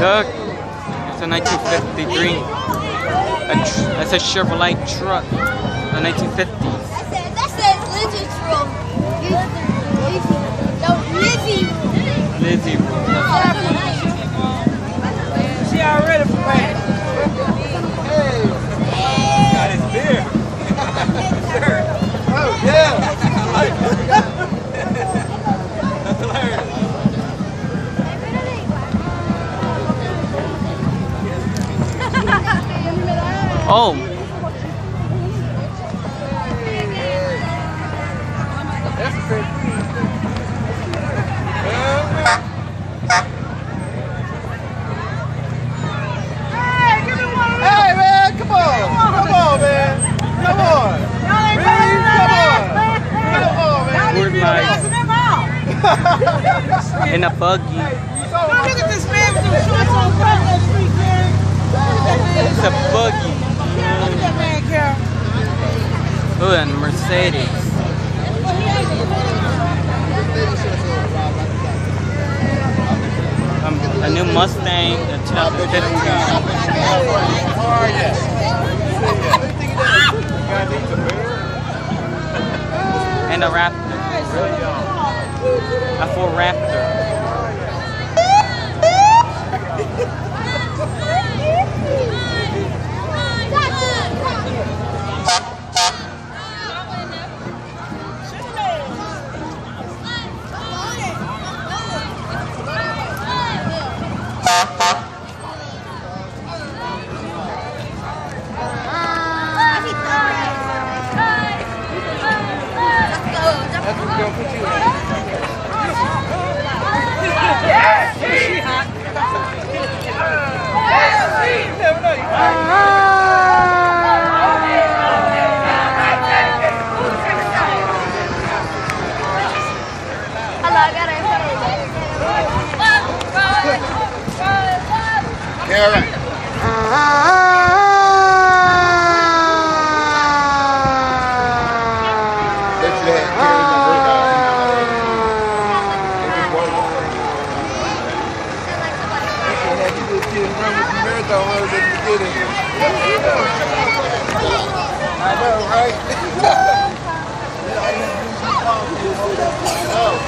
Look, it's a 1953. That's a Chevrolet truck. The 1950s. That says Lizzie truck. Lizzie. She already prepared. Hey. Got his beer. Sure. Oh, yeah. That's hilarious. Oh. That's crazy. Hey, man, come on. Come on, man. Come on. Really? Come on. Come on, man. Where's my... in a buggy. Look at this man with the shorts on front of the street, man. It's a buggy. Look at that man, Carol. Oh, and Mercedes. A new Mustang, a 2015. And a Raptor. A Ford Raptor. Yeah, right. I know, right?